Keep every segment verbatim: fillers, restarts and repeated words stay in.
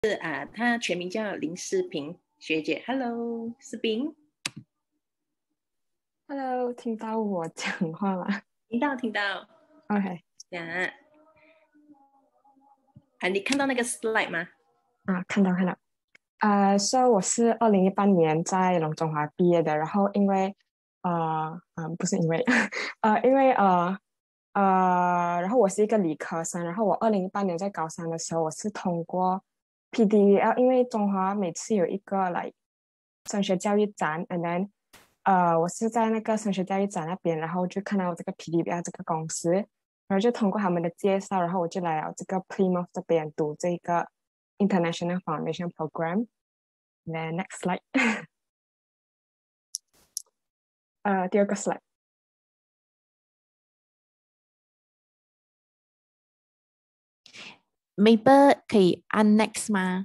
是啊，她全名叫林诗平学姐。Hello，诗平。 Hello，听到我讲话吗听到听到。 ？OK， 呀，啊，你看到那个 slide 吗？ 啊，看到看到。啊、所以我是二零一八年在龙中华毕业的，然后因为呃嗯、不是因为呃因为呃呃，然后我是一个理科生，然后我二零一八年在高三的时候，我是通过 P D E L，因为中华每次有一个来升学教育展，and then 呃我是在那个升学教育展那边，然后就看到这个 P D E L 这个公司，然后就通过他们的介绍，然后我就来了这个 Plymouth 这边读这个 International Foundation Program。Then next slide，呃，第二个 slide， Maple 可以按 next 吗？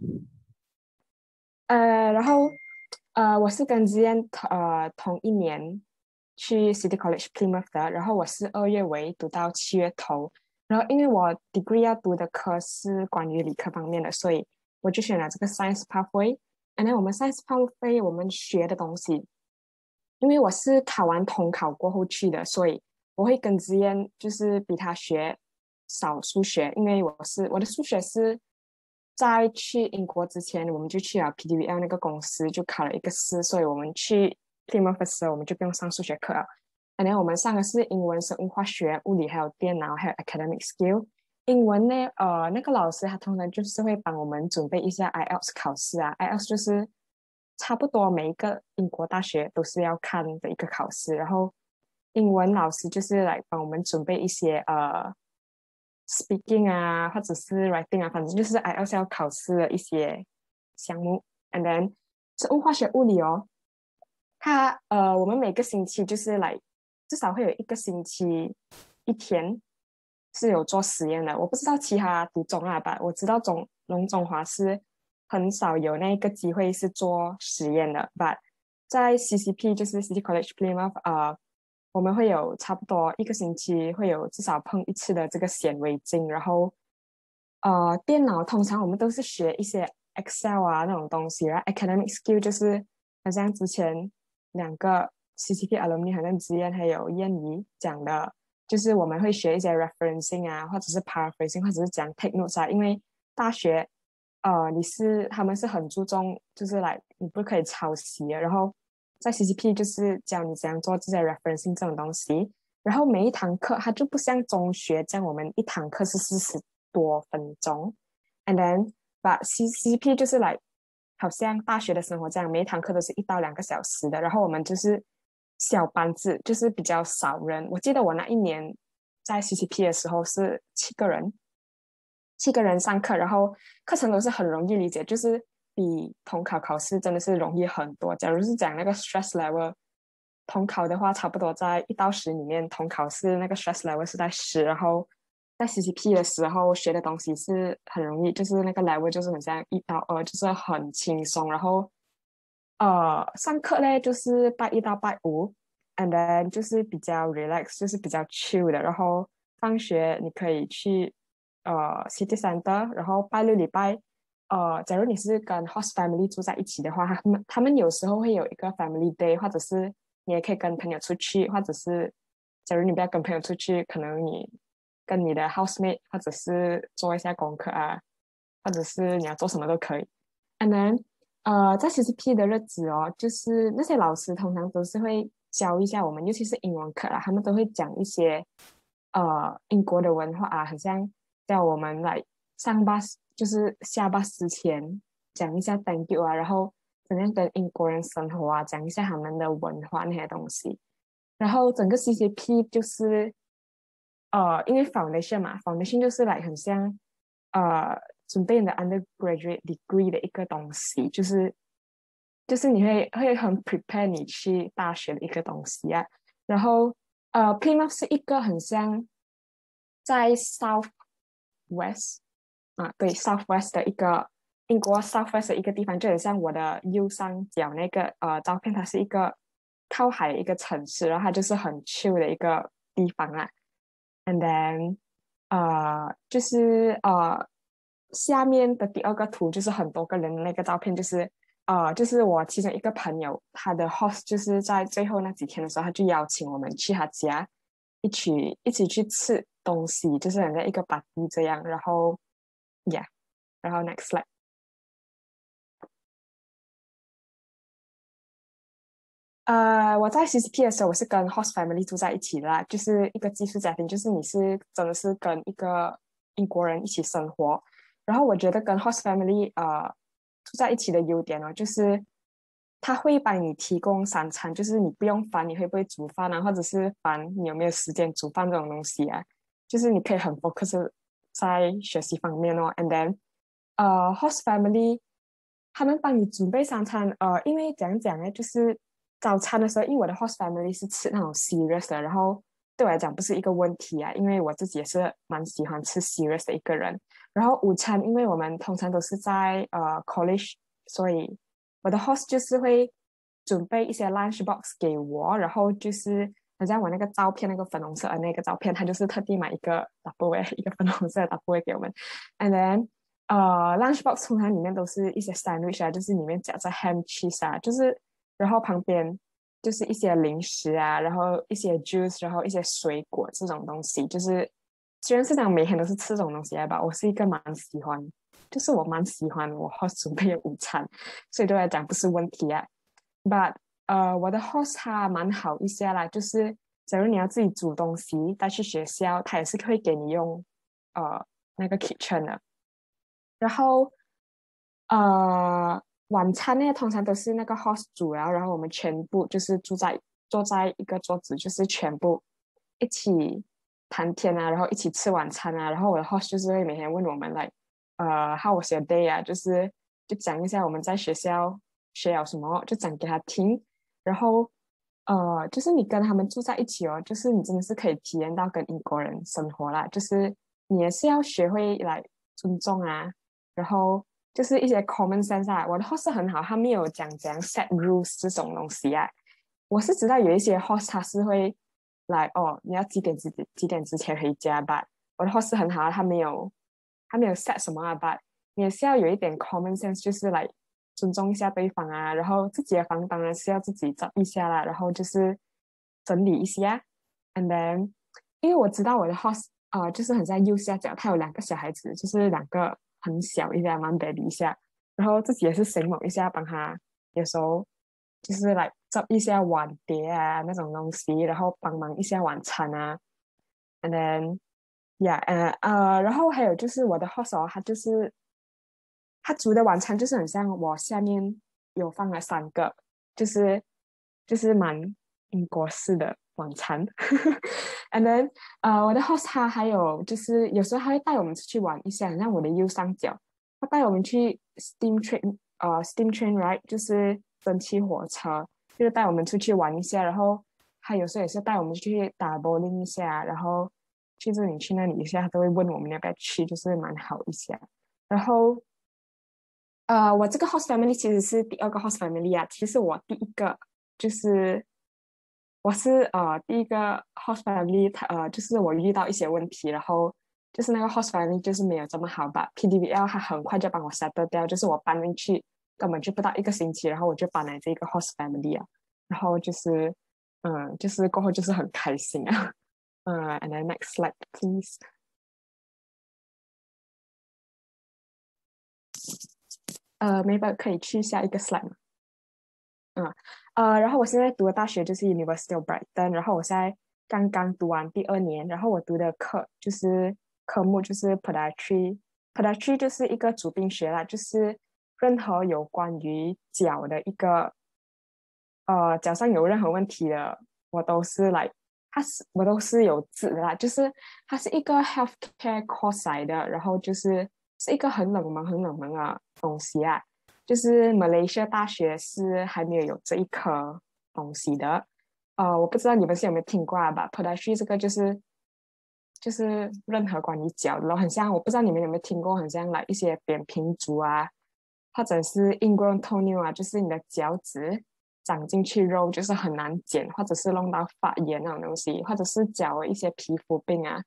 呃，然后呃，我是跟之前呃同一年去 City College Plymouth 的，然后我是二月尾读到七月头，然后因为我 degree 要读的科是关于理科方面的，所以我就选了这个 Science Pathway。And then 我们 Science Pathway 我们学的东西，因为我是考完统考过后去的，所以我会跟之前就是比他学少数学，因为我是我的数学是在去英国之前，我们就去了 P D V L 那个公司，就考了一个试，所以我们去 Plymouth 的时候，我们就不用上数学课了。然后我们上的是英文、生物、化学、物理，还有电脑，还有 academic skill。英文呢，呃，那个老师他通常就是会帮我们准备一下 I E L T S 考试啊，I E L T S 就是差不多每一个英国大学都是要看的一个考试，然后英文老师就是来帮我们准备一些呃 speaking 啊，或者是 writing 啊，反正就是 I E L T S 要考试的一些项目。And then 生物化学物理哦，它呃，我们每个星期就是来至少会有一个星期一天是有做实验的。我不知道其他读中啊吧，我知道中龙中华是很少有那个机会是做实验的。But 在 C C P 就是 City College Plymouth 呃，我们会有差不多一个星期会有至少碰一次的这个显微镜，然后呃，电脑通常我们都是学一些 Excel 啊那种东西，然后 academic skill 就是好像之前两个 C C P alumni 好像之前还有燕怡讲的，就是我们会学一些 referencing 啊，或者是 paraphrasing，或者是讲 take notes 啊，因为大学呃你是他们是很注重就是来你不可以抄袭的，然后在 C C P 就是教你怎样做这些 referencing 这种东西，然后每一堂课它就不像中学这样，我们一堂课是四十多分钟，and then 把 C C P 就是来好像大学的生活这样，每一堂课都是一到两个小时的，然后我们就是小班制，就是比较少人。我记得我那一年在 C C P 的时候是七个人，七个人上课，然后课程都是很容易理解，就是比统考考试真的是容易很多。假如是讲那个 stress level，统考的话，差不多在一到十里面，统考是那个 stress level 是在十，然后在 C C P 的时候学的东西是很容易，就是那个 level 就是很像一到二，就是很轻松。然后呃，上课呢就是拜一到拜五，and then 就是比较 relax，就是比较 chill 的。然后放学你可以去呃 city center，然后拜六礼拜，呃，假如你是跟 host family 住在一起的话，他们他们有时候会有一个 family day，或者是你也可以跟朋友出去，或者是假如你不要跟朋友出去，可能你跟你的 housemate 或者是做一下功课啊，或者是你要做什么都可以。And then 呃，在 C C P 的日子哦，就是那些老师通常都是会教一下我们，尤其是英文课啦，他们都会讲一些呃英国的文化啊，很像叫我们来上 bus，就是下 bus 之前讲一下 thank you 啊，然后怎样跟英国人生活啊，讲一下他们的文化那些东西。然后整个 C C P 就是呃，因为 foundation 嘛，foundation 就是来很像呃准备你的 undergraduate degree 的一个东西，就是就是你会会很 prepare 你去大学的一个东西啊。然后呃，Plymouth 是一个很像在 South West 啊，对 South West 的一个英国 South West 的一个地方，就很像我的右上角那个呃照片，它是一个靠海的一个城市，然后它就是很 chill 的一个地方啊。And then 呃，就是呃下面的第二个图就是很多个人的那个照片，就是呃，就是我其中一个朋友，他的 host 就是在最后那几天的时候，他就邀请我们去他家一起一起去吃东西，就是好像一个 party 这样。然后，yeah，然后 next slide。呃，我在 C C P 的时候，我是跟 host family 住在一起的啦，就是一个寄宿家庭，就是你是真的是跟一个英国人一起生活。然后我觉得跟 host family 呃住在一起的优点哦，就是他会帮你提供三餐，就是你不用烦你会不会煮饭啊，或者是烦你有没有时间煮饭这种东西啊，就是你可以很 focus 在学习方面哦。And then 呃，host family 他们帮你准备三餐，呃，因为怎样讲呢，就是早餐的时候，因为我的 host family 是吃那种 serious 的，然后对我来讲不是一个问题啊，因为我自己也是蛮喜欢吃 serious 的一个人。然后午餐，因为我们通常都是在呃 college，所以我的 host 就是会准备一些 lunch box 给我，然后就是好像我那个照片那个粉红色的那个照片，他就是特地买一个 double A 一个粉红色的 double A 给我们，and then 呃 lunch box 通常里面都是一些 sandwich 啊，就是里面夹着 ham cheese 啊，就是然后旁边就是一些零食啊，然后一些 juice，然后一些水果这种东西，就是虽然是讲每天都是吃这种东西吧，我是一个蛮喜欢，就是我蛮喜欢我 host 准备的午餐，所以对我来讲不是问题啊。But 呃，我的 host 他蛮好一些啦，就是假如你要自己煮东西带去学校，他也是会给你用呃那个 kitchen 的。然后呃，晚餐呢通常都是那个 host 煮啊，然后我们全部就是住在坐在一个桌子，就是全部一起谈天啊，然后一起吃晚餐啊。然后我的 host 就是会每天问我们来，呃，how was your day 啊，就是就讲一下我们在学校学了什么，就讲给他听。然后呃，就是你跟他们住在一起哦，就是你真的是可以体验到跟英国人生活啦，就是你也是要学会来尊重啊。然后就是一些 common sense 啊，我的 host 很好，他没有讲怎样 set rules 这种东西啊。我是知道有一些 host 他是会来哦，你要几点几点几点之前回家吧。我的 host 很好，他没有他没有 set 什么啊吧，你也是要有一点 common sense，就是来尊重一下对方啊。然后自己的房当然是要自己找一下啦，然后就是整理一下，and then 因为我知道我的 host 啊、呃，就是很在右下角，他有两个小孩子，就是两个很小一下，蛮 baby 一下，然后自己也是醒某一下，帮他有时候就是来執一下碗碟啊那种东西，然后帮忙一下晚餐啊，and then yeah，呃呃，然后还有就是我的 host 哦，他就是他煮的晚餐就是很像我下面有放了三个，就是就是蛮英国式的晚餐。And then 呃，我的 host 他还有就是有时候他会带我们出去玩一下，像我的右上角，他带我们去 steam train，呃，steam train right，就是蒸汽火车，就是带我们出去玩一下，然后他有时候也是带我们去打 bowling 一下，然后去这里去那里一下，他都会问我们要不要去，就是蛮好一下。然后呃，我这个 host family 其实是第二个 host family 啊。其实我第一个就是我是呃第一个 host family，他呃就是我遇到一些问题，然后就是那个 host family 就是没有这么好吧。P D V L 他很快就帮我 settle 掉，就是我搬进去根本就不到一个星期，然后我就搬来这个 host family 啊。然后就是嗯，就是过后就是很开心啊。嗯，and then next slide please。呃，maybe 可以去下一个 slide 吗？嗯，呃，然后我现在读的大学就是 University of Brighton，然后我现在刚刚读完第二年，然后我读的课就是科目就是 Podiatry，Podiatry 就是一个主病学啦，就是任何有关于脚的一个，呃，脚上有任何问题的，我都是来，它是我都是有治的啦，就是它是一个 healthcare course 来的，然后就是是一个很冷门很冷门的东西啊。就是马来西亚大学是还没有有这一科东西的。呃，我不知道你们是有没有听过啊吧？Podiatry 这个就是就是任何关于脚的咯，很像我不知道你们有没有听过，很像来一些扁平足啊，或者是 ingrown toenail 啊，就是你的脚趾长进去肉就是很难剪，或者是弄到发炎那种东西，或者是脚的一些皮肤病啊。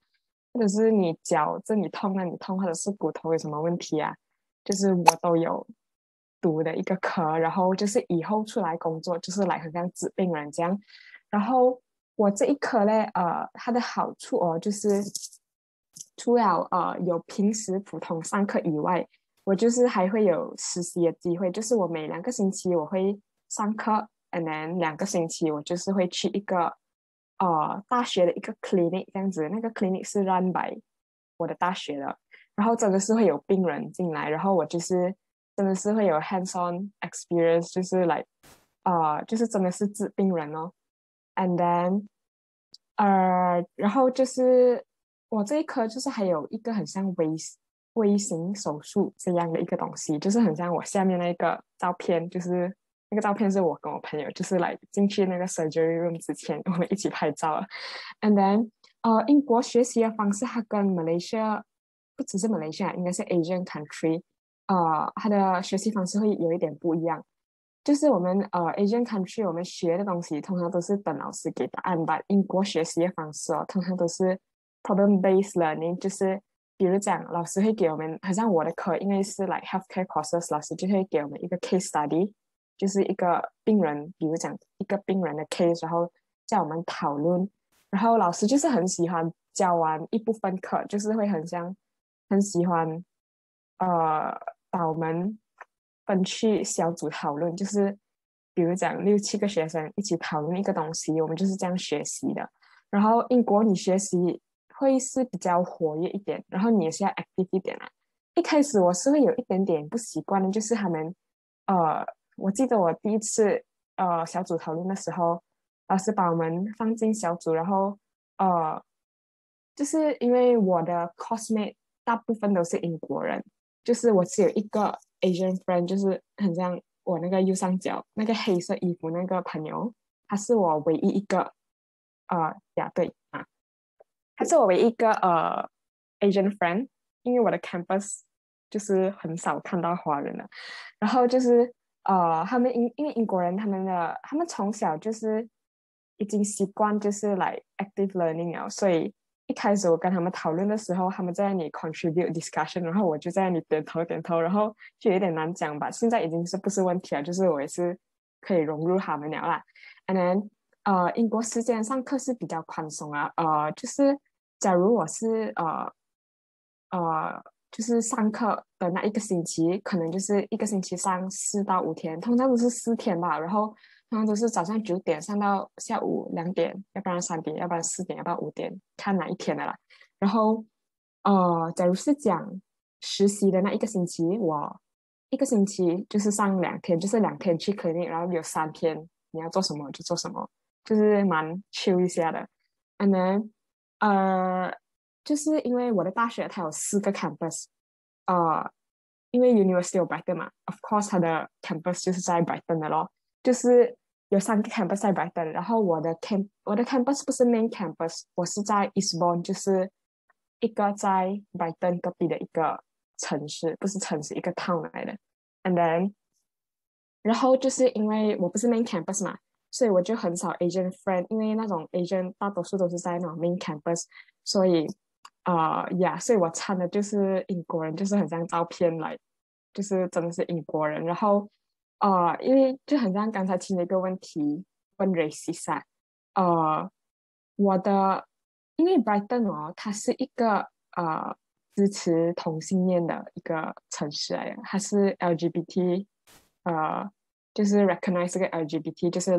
或者是你脚这里痛那里痛，或者是骨头有什么问题啊，就是我都有读的一个科，然后就是以后出来工作就是来好像治病人这样。然后我这一科呢，呃，它的好处哦，就是除了呃有平时普通上课以外，我就是还会有实习的机会，就是我每两个星期我会上课，and then 两个星期我就是会去一个呃大学的一个 clinic 这样子，那个 clinic 是 run by 我的大学的，然后真的是会有病人进来，然后我就是真的是会有 hands on experience，就是来呃就是真的是治病人哦，and then 呃然后就是我这一科就是还有一个很像微微型手术这样的一个东西，就是很像我下面那个照片，就是那个照片是我跟我朋友就是来进去那个 surgery room 之前，我们一起拍照了。And then 呃，英国学习的方式它跟 Malaysia 不只是 Malaysia，应该是 Asian country，呃，它的学习方式会有一点不一样。就是我们呃 Asian country 我们学的东西通常都是等老师给答案吧。英国学习的方式哦，通常都是 problem based learning，就是比如讲老师会给我们，好像我的课因为是 like healthcare courses，老师就会给我们一个 case study，就是一个病人，比如讲一个病人的 case，然后叫我们讨论，然后老师就是很喜欢教完一部分课，就是会很像很喜欢呃把我们分去小组讨论，就是比如讲六七个学生一起讨论一个东西，我们就是这样学习的。然后英国你学习会是比较活跃一点，然后你也是要 active 一点啊。一开始我是会有一点点不习惯的，就是他们呃，我记得我第一次呃小组讨论的时候，老师把我们放进小组，然后呃，就是因为我的 cosmate 大部分都是英国人，就是我只有一个 Asian friend，就是很像我那个右上角那个黑色衣服那个朋友，他是我唯一一个呃呀对啊，他是我唯一一个呃 Asian friend，因为我的 campus 就是很少看到华人的，然后就是呃他们英因为英国人他们的他们从小就是已经习惯就是来 active learning 了，所以一开始我跟他们讨论的时候，他们在那里 contribute discussion，然后我就在那里点头点头，然后就有点难讲吧。现在已经是不是问题了，就是我也是可以融入他们了啦。And then 呃，英国时间上课是比较宽松啊，呃，就是假如我是呃呃，就是上课的那一个星期，可能就是一个星期上四到五天，通常都是四天吧。然后通常都是早上九点上到下午两点，要不然三点，要不然四点，要不然五点，看哪一天的啦。然后呃，假如是讲实习的那一个星期，我一个星期就是上两天，就是两天去 clinic，然后有三天你要做什么就做什么，就是蛮 chill 一下的。And then 呃，就是因为我的大学它有四个 campus，呃，因为 University of Brighton 嘛，of course 它的 campus 就是在 Brighton 的咯，就是有三个 campus 在 Brighton，然后我的 camp 我的 campus 不是 main campus，我是在 Eastbourne，就是一个在 Brighton 隔壁的一个城市，不是城市，一个 town 来的。And then 然后就是因为我不是 main campus 嘛，所以我就很少 Asian friend，因为那种 Asian 大多数都是在那种 main campus，所以啊呀，所以我参的就是英国人，就是很像照片来，就是真的是英国人。然后呃，因为就很像刚才提的一个问题，问 racist 啊，呃，我的因为 Brighton 哦，它是一个呃支持同性恋的一个城市来的，它是 L G B T。呃，就是 recognize 这个 L G B T，就是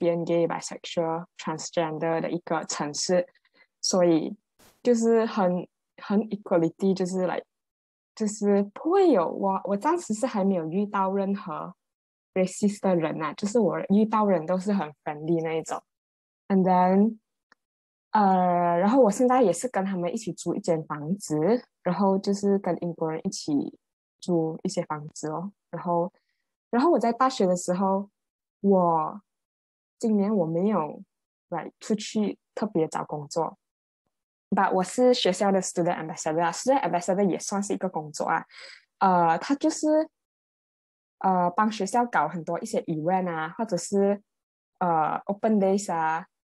lesbian、gay、bisexual、transgender 的一个城市，所以就是很很 equality，就是来就是不会有我我暂时是还没有遇到任何 racist 的人啊，就是我遇到人都是很 friendly 那一种，and then 呃，然后我现在也是跟他们一起租一间房子，然后就是跟英国人一起租一些房子哦，然后。然后我在大学的时候，我今年我没有来出去特别找工作，吧，我是学校的 student ambassador，student ambassador 也算是一个工作啊，呃，他就是呃帮学校搞很多一些 event 啊，或者是呃 open days 啊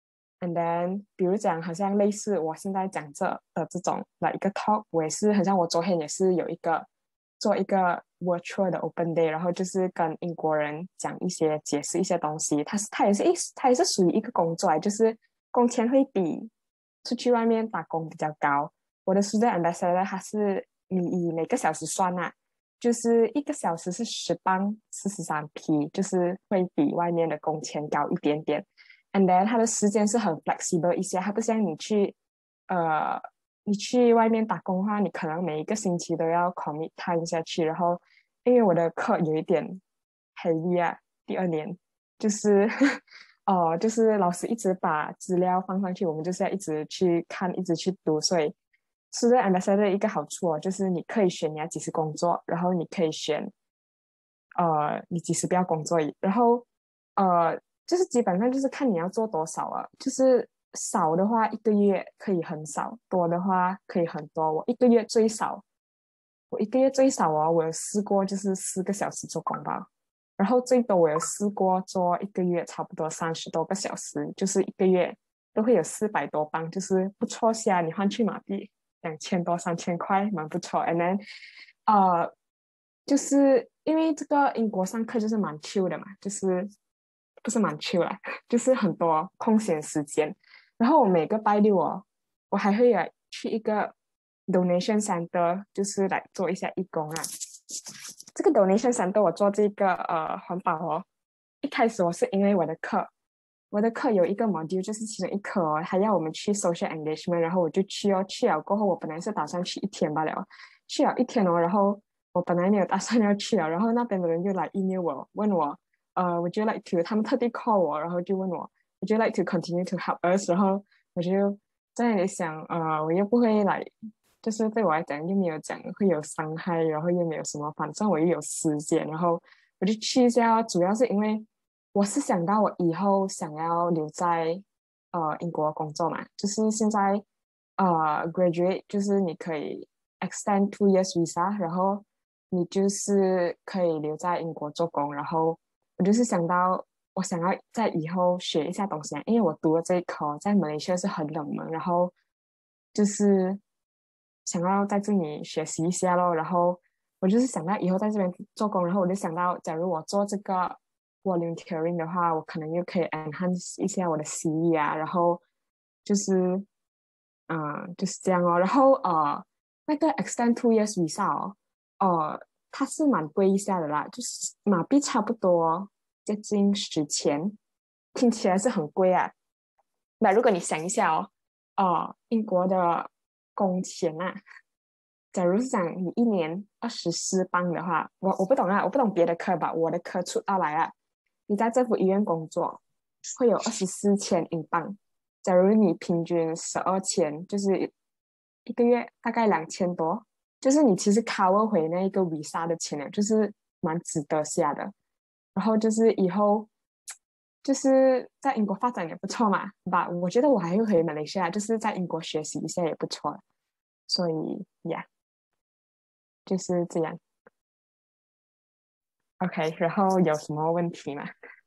And then 比如讲好像类似我现在讲这的这种来一个 talk， 我也是很像我昨天也是有一个做一个 virtual 的 open day， 然后就是跟英国人讲一些解释一些东西，它是它也是一它也是属于一个工作，就是工钱会比出去外面打工比较高。我的 student ambassador 它是你以每个小时算啊，就是一个小时是十磅四十三 p， 就是会比外面的工钱高一点点。And then 它的时间是很 flexible 一些，它不像你去呃你去外面打工的话，你可能每一个星期都要 commit time 下去。然后因为我的课有一点 heavy 啊，第二年就是哦、呃，就是老师一直把资料放上去，我们就是要一直去看，一直去读。所以 student ambassador 的一个好处哦，就是你可以选你要几时工作，然后你可以选呃你几时不要工作，然后呃就是基本上就是看你要做多少啊，就是少的话一个月可以很少，多的话可以很多。我一个月最少，我一个月最少哦，我有试过就是四个小时做工吧，然后最多我有试过做一个月差不多三十多个小时，就是一个月都会有四百多磅，就是不错下，你换去马币两千多三千块，蛮不错。And then 呃，就是因为这个英国上课就是蛮 chill 的嘛，就是不是蛮 chill 啦，就是很多空闲时间。然后我每个拜六哦，我还会来去一个 donation center， 就是来做一下义工啊。这个 donation center 我做这个呃环保哦，一开始我是因为我的课，我的课有一个 module 就是其中一科哦，还要我们去 social engagement， 然后我就去哦，去了过后我本来是打算去一天罢了，去了一天哦，然后我本来没有打算要去了，然后那边的人就来 email 我问我，呃，would you like to， 他们特地 call 我，然后就问我 would you like to continue to help us， 然后我就在那里想，呃，我又不会来，就是对我来讲又没有讲会有伤害，然后又没有什么，反正我又有时间，然后我就去一下，主要是因为我是想到我以后想要留在呃英国工作嘛，就是现在呃 graduate 就是你可以 extend two years visa， 然后你就是可以留在英国做工，然后我就是想到我想要在以后学一下东西啊，因为我读的这一科在马来西亚是很冷门，然后就是想要在这里学习一下咯，然后我就是想到以后在这边做工，然后我就想到假如我做这个 volunteering 的话，我可能又可以 enhance 一下我的 C V 啊，然后就是嗯、呃就是这样哦，然后呃那个 extend two years visa 哦，呃它是蛮贵一下的啦，就是马币差不多接近十千，听起来是很贵啊。那如果你想一下哦，呃，英国的工钱啊，假如是讲你一年二十四磅的话，我我不懂啊，我不懂别的科吧，我的科出到来啊，你在政府医院工作会有二十四千英镑。假如你平均十二千，就是一个月大概两千多，就是你其实 cover 回那一个 visa 的钱了，就是蛮值得下的。然后就是以后就是在英国发展也不错嘛，吧？我觉得我还会回马来西亚，就是在英国学习一下也不错。所以呀，就是这样。OK，然后有什么问题吗？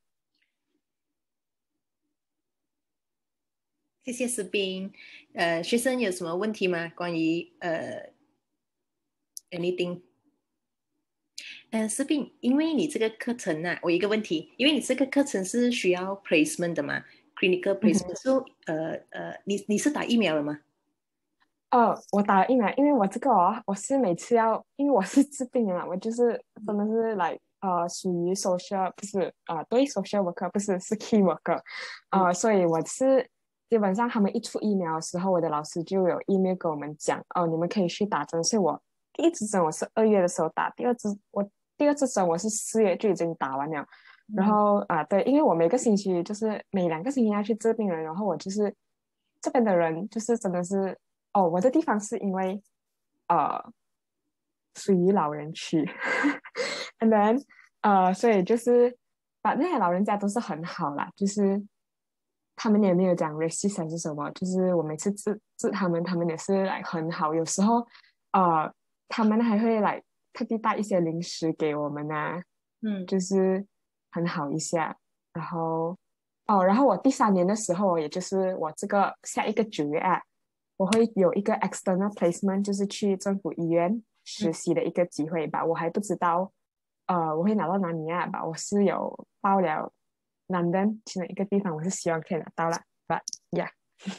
谢谢士兵。呃，学生有什么问题吗？关于呃 anything？呃，士兵，因为你这个课程啊，我有一个问题，因为你这个课程是需要 placement 的嘛，clinical 嗯 placement，所以呃呃，你你是打疫苗了吗？ 哦，我打了疫苗，因为我这个哦，我是每次要，因为我是治病的嘛，我就是真的是来呃属于 social， 不是啊、呃，对 social worker， 不是是 key worker， 嗯呃，所以我是基本上他们一出疫苗的时候，我的老师就有 email 跟我们讲，哦，你们可以去打针。所以我第一支针我是二月的时候打，第二支我第二支针我是四月就已经打完了。然嗯后啊、呃对，因为我每个星期就是每两个星期要去治病人，然后我就是这边的人就是真的是。哦，我的地方是因为呃属于老人区，and then 呃，所以就是把那些老人家都是很好啦，就是他们也没有讲 racist 还是什么，就是我每次治治他们，他们也是来很好，有时候呃他们还会来特地带一些零食给我们啊， 嗯就是很好一下，然后哦，然后我第三年的时候，也就是我这个下一个九月啊，我会有一个 external placement，就是去政府医院实嗯， 习的一个机会吧。我还不知道，呃，我会拿到哪里啊吧。我是有报了 London 其中一个地方，我是希望可以拿到了。But yeah，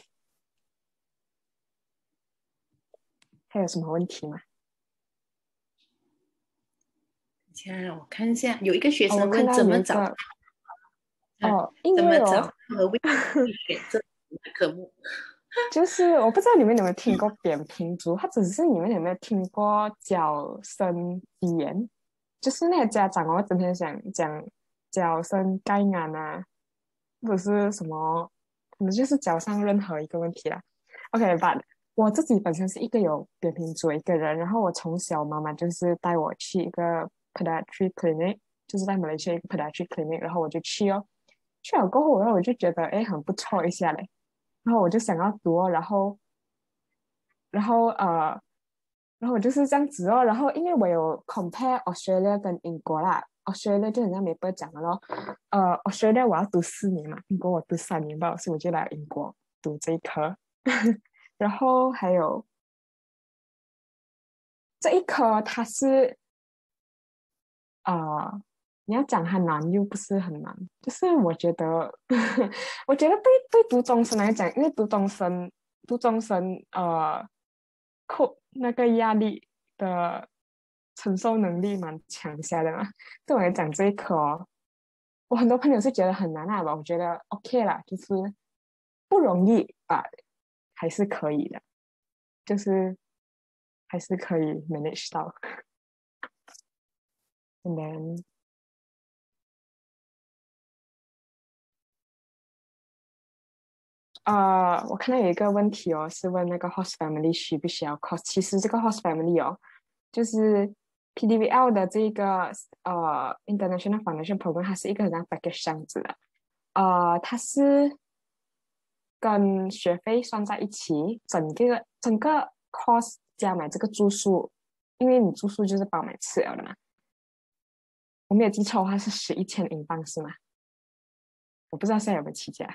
还有什么问题吗？ 现在我看一下，有一个学哦，我生问看到怎么找， 有一个嗯， 哦，因怎么找为哦， 和为去选这个科目？ 就是我不知道你们有没有听过扁平足，或者是你们有没有听过脚生肌炎？就是那个家长哦，整天想讲脚生盖癌啊，或者是什么，可能就是脚上任何一个问题啦。OK，but 我自己本身是一个有扁平足的一个人，然后我从小妈妈就是带我去一个 podiatry clinic，就是在马来西亚一个 podiatry clinic，然后我就去哦，去了过后，然后我就觉得哎很不错一下嘞。然后我就想要读哦，然后，然后呃，然后我就是这样子哦，然后因为我有 compare Australia 跟英国啦，Australia 就很像没伯讲的咯，呃，Australia 我要读四年嘛，英国我读三年吧，所以我就来英国读这一科，然后还有这一科它是呃，你要讲很难又不是很难，就是我觉得，我觉得对对读中生来讲，因为读中生读中生呃，扣那个压力的承受能力蛮强下的嘛。对我来讲这一科哦，我很多朋友是觉得很难啊吧，我觉得 OK 啦，就是不容易啊，还是可以的，就是还是可以 manage 到。And then 呃，我看到有一个问题哦，是问那个 host family 需不需要 cost。其实这个 host family 哦，就是 P D V L 的这个呃 International Foundation Program，它是一个很像 package 这样子的。呃，它是跟学费算在一起，整个整个 cost 加买这个住宿，因为你住宿就是包买吃了的嘛。我没有记错的话是十一千英镑是吗？我不知道现在有没有起价。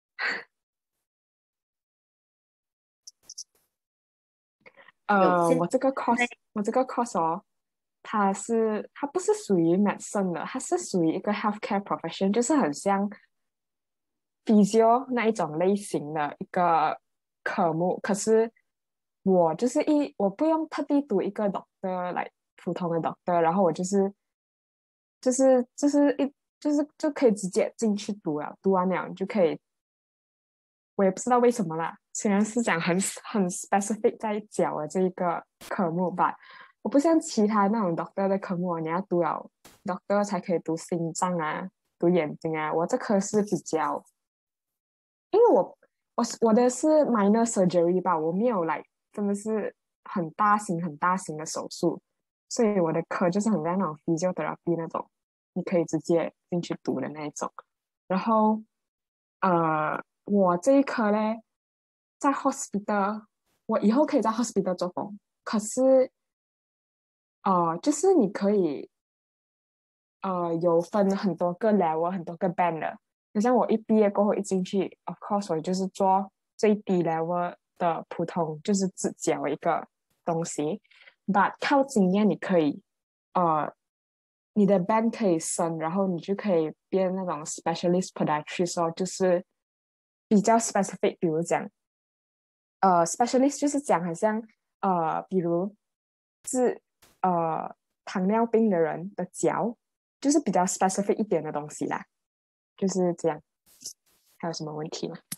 呃， 有现我这个在 course，我这个 course 哦，它是它不是属于 medicine 的，它是属于一个 healthcare profession，就是很像 physio 那一种类型的一个科目。可是我就是一，我不用特地读一个 doctor 来普通的 doctor，然后我就是就是就是一就是就可以直接进去读了，读完了你就可以，我也不知道为什么啦。虽然是讲很很 specific 在教的这一个科目吧，我不像其他那种 doctor 的科目，你要读了 doctor 才可以读心脏啊，读眼睛啊。我这科是比较，因为我我我的是 minor surgery 吧，我没有来真的是很大型很大型的手术，所以我的科就是很像那种 physiotherapy 那种，你可以直接进去读的那一种。然后呃，我这一科呢，在 hospital，我以后可以在 hospital 做工，可是呃，就是你可以呃有分很多个 level，很多个 band 的。就像我一毕业过后一进去，of course 我就是做最低 level 的普通，就是只教一个东西。But 靠经验，你可以呃，你的 band 可以升，然后你就可以变那种 specialist podiatrist 哦，就是比较 specific，比如讲呃，specialist 就是讲好像呃，比如治呃糖尿病的人的脚，就是比较 specific 一点的东西啦，就是这样。还有什么问题吗？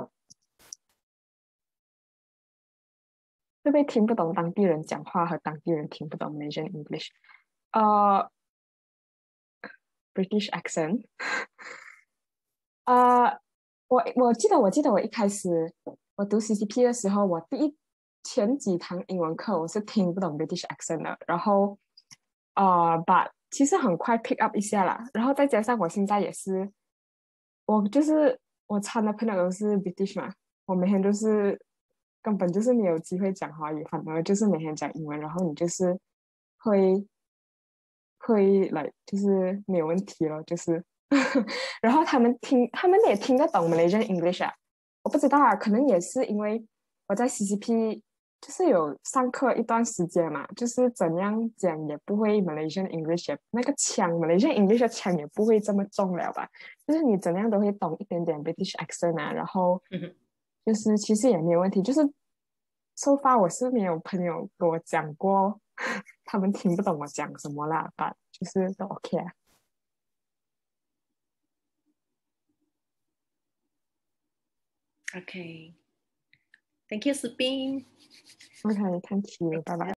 会不会听不懂当地人讲话和当地人听不懂 Malaysian English？呃，British accent。呃，我我记得我记得我一开始我读 C C P 的时候，我第一前几堂英文课我是听不懂 British accent 的，然后呃，把其实很快 pick up 一下啦，然后再加上我现在也是，我就是我参的朋友都是 British 嘛，我每天都是根本就是没有机会讲华语，反而就是每天讲英文，然后你就是会会来就是没有问题了，就是然后他们听，他们也听得懂 Malaysian English 啊。我不知道啊，可能也是因为我在 C C P 就是有上课一段时间嘛，就是怎样讲也不会 Malaysian English，也那个腔 Malaysian English 的腔也不会这么重了吧？就是你怎样都会懂一点点 British accent 啊，然后就是其实也没有问题。就是 so far 我是没有朋友跟我讲过他们听不懂我讲什么啦，吧，就是都 OK 啊。 OK，Thank you，士兵。 OK，thank you，拜拜。